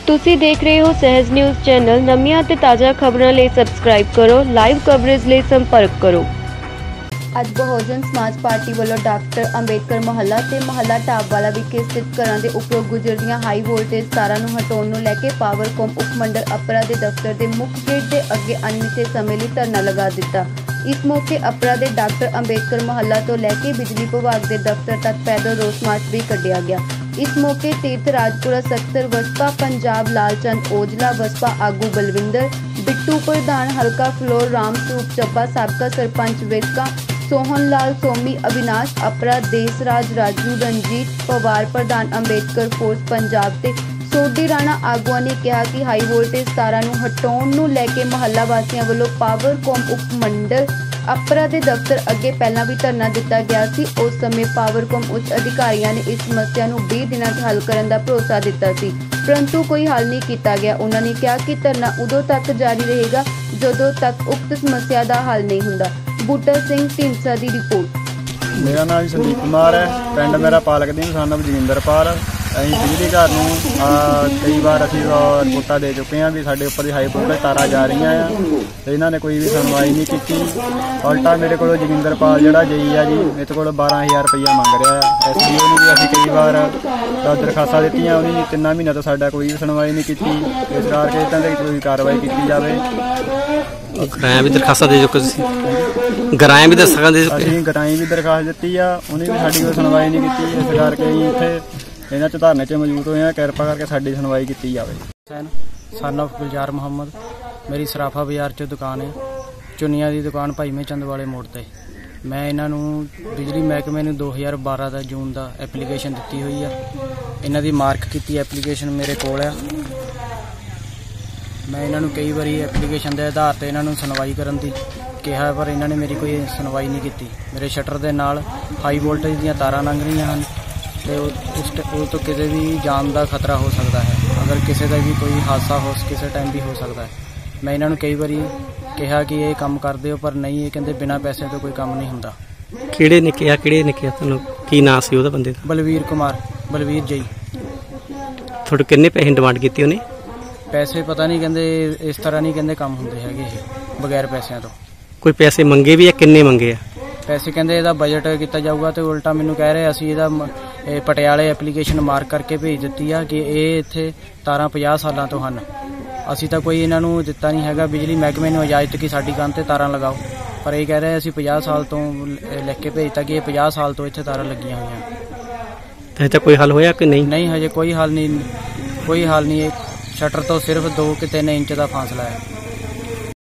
ਤੁਸੀਂ ਦੇਖ ਰਹੇ ਹੋ ਸਹਿਜ ਨਿਊਜ਼ ਚੈਨਲ। ਨਵੀਆਂ ਤੇ ਤਾਜ਼ਾ ਖਬਰਾਂ ਲਈ ਸਬਸਕ੍ਰਾਈਬ ਕਰੋ। ਲਾਈਵ ਕਵਰੇਜ ਲਈ ਸੰਪਰਕ ਕਰੋ। ਅੱਜ ਬਹੁਜਨ ਸਮਾਜ ਪਾਰਟੀ ਵੱਲੋਂ ਡਾਕਟਰ ਅੰਬੇਡਕਰ ਮੁਹੱਲਾ ਤੇ ਮੁਹੱਲਾ ਢਾਬਵਾਲਾ ਵਿਖੇ ਸਥਿਤ ਘਰਾਂ ਦੇ ਉੱਪਰੋਂ ਗੁਜ਼ਰਦੀਆਂ ਹਾਈ ਵੋਲਟੇਜ ਤਾਰਾਂ ਨੂੰ ਹਟਾਉਣ ਨੂੰ ਲੈ ਕੇ ਪਾਵਰਕੌਮ ਉਪ ਮੰਡਲ ਅਪਰਾ ਦੇ ਦਫ਼ਤਰ ਦੇ ਮੁੱਖ ਗੇਟ ਦੇ ਅੱਗੇ ਅਣਮਿੱਥੇ ਸਮੇਂ ਲਈ ਧਰਨਾ ਲਗਾ ਦਿੱਤਾ। ਇਸ ਮੌਕੇ ਅਪਰਾ ਦੇ ਡਾਕਟਰ ਅੰਬੇਡਕਰ ਮੁਹੱਲਾ ਤੋਂ ਲੈ ਕੇ ਬਿਜਲੀ ਵਿਭਾਗ ਦੇ ਦਫ਼ਤਰ ਤੱਕ ਪੈਦਲ ਰੋਸ ਮਾਰਚ ਵੀ ਕੱਢਿਆ ਗਿਆ। इस मौके तीर्थ राजपुरा सख्तर वसपा पंजाब लालचंद ओजला वसपा आगू बलविंदर बिट्टू प्रधान हल्का फ्लोर राम स्वरूप चब्बा साबका सरपंच विरका सोहन लाल सोमी अविनाश अपरा देसराज राजू रंजीत पवार प्रधान अंबेडकर फोर्स पंजाब ते सोडी राणा आगुआ ने कहा कि हाई वोल्टेज तारां नूं हटाउण नूं लैके मुहल्ला वासियों वालों पावरकॉम उप मंडल अपरा दे दफ्तर अगे पहला भी धरना दिता गया सी। उस समय पावरकॉम उच्च अधिकारियों ने इस समस्या नूं 20 दिनों च हल करने का भरोसा दिता सी, परंतु कोई हल नहीं किया गया। उन्होंने कहा कि धरना उदों तक जारी रहेगा जदों तक उक्त समस्या का हल नहीं हुंदा। बूटा सिंह ढींडसा की रिपोर्ट। मेरा नाम संदीप कुमार है, पिंड मेरा पालकदीन सन जगिंदरपाल। ਅਸੀਂ ਬਿਜਲੀ ਘਰ ਨੂੰ ਕਈ ਵਾਰ ਅਸੀਂ ਰਿਪੋਰਟਾਂ ਦੇ ਚੁੱਕੇ ਹਾਂ ਵੀ ਸਾਡੇ ਉੱਪਰ ਦੀ ਹਾਈ ਵੋਲਟੇਜ ਤਾਰਾਂ ਜਾ ਰਹੀਆਂ ਆ ਤੇ ਇਹਨਾਂ ਨੇ ਕੋਈ ਵੀ ਸੁਣਵਾਈ ਨਹੀਂ ਕੀਤੀ। ਉਲਟਾ ਮੇਰੇ ਕੋਲੋਂ ਜਗਿੰਦਰਪਾਲ ਜਿਹੜਾ ਜਈ ਆ ਜੀ ਮੇਰੇ ਕੋਲ 12000 ਰੁਪਈਆ ਮੰਗ ਰਿਹਾ ਆ। SDO ਨੂੰ ਵੀ ਅਸੀਂ ਕਈ ਵਾਰ ਦਰਖਾਸਤਾਂ ਦਿੱਤੀਆਂ, ਉਹਨੇ 3 ਮਹੀਨਿਆਂ ਤੋਂ ਸਾਡਾ ਕੋਈ ਵੀ ਸੁਣਵਾਈ ਨਹੀਂ ਕੀਤੀ। ਇਸ ਕਰਕੇ ਇੱਦਾਂ ਦੀ ਕੋਈ ਕਾਰਵਾਈ ਕੀਤੀ ਜਾਵੇ। ਗਰਾਇਆ ਵੀ ਦਰਖਾਸਤਾਂ ਦੇ ਚੁੱਕੇ ਤੁਸੀਂ? ਗਰਾਇਆ ਵੀ ਦਰਖਾਸਤਾਂ ਦੇ ਚੁੱਕੇ? ਅਸੀਂ ਗਰਾਈ ਵੀ ਦਰਖਾਸਤ ਦਿੱਤੀ ਆ, ਉਹਨੇ ਵੀ ਸਾਡੀ ਕੋਈ ਸੁਣਵਾਈ ਨਹੀਂ ਕੀਤੀ। ਇਸ ਕਰਕੇ ਅਸੀਂ ਇੱਥੇ ਇਹਨਾਂ 'ਚ ਧਰਨੇ 'ਚ ਮੌਜੂਦ ਹੋਏ ਆ। ਕਿਰਪਾ ਕਰਕੇ ਸਾਡੀ ਸੁਣਵਾਈ ਕੀਤੀ ਜਾਵੇ। सन ऑफ गुलजार मुहम्मद, मेरी सराफा बाजार 'ਚ दुकान है। चुनिया की दुकान भाई में चंद वाले मोड़ ते। मैं इन्हों बिजली महकमे नूं 2012 का जून का एप्लीकेशन दी हुई है। इन्हों की मार्क की एप्लीकेशन मेरे कोल है। मैं इन्हों कई बार एप्लीकेशन के आधार पर इन्हों सुनवाई करन दी कहा, पर इन्होंने मेरी कोई सुनवाई नहीं की। मेरे शटर के नाल हाई वोल्टेज दी तारां लंघ रही हैं तो उस तो किसी भी जान का खतरा हो सकता है। अगर किसी का भी कोई हादसा हो किसी टाइम भी हो सकता है। मैं इन्होंने कई बार कहा कि ये काम कर दो, पर नहीं, ये कहते बिना पैसे तो कोई काम नहीं होंदा। किहड़े ने कहा तुहानूं की नाम सी उहदा बंदे दा? बलवीर कुमार, बलवीर जी। तुहाडे किन्ने पैसे डिमांड कीती उहने? पैसे पता नहीं, कहते इस तरह नहीं कहते काम होंदे हैगे बगैर पैसों तो। कोई पैसे मंगे भी है? किन्ने मंगे आ? पैसे कहते इहदा बजट किया जाऊगा तो उल्टा मैनू कह रहे असीं इहदा पटियाले एप्लीकेशन मार्क करके भेज दी है कि ये इत्थे तारां 50 सालों तो हैं। असीं तां कोई इन्हां नूं दित्ता नहीं हैगा, बिजली महकमे ने इजाजत की साडी कंध ते तारां लगाओ, पर ये कह रहे असीं 50 साल तो लिख के भेजता कि ये 50 साल तो इत्थे तारां लगियां होईयां। हजे तक कोई हल होया कि नहीं? नहीं, हजे कोई हल नहीं, कोई हल नहीं। शटर तो सिर्फ 2 कि 3 इंच का फासला है।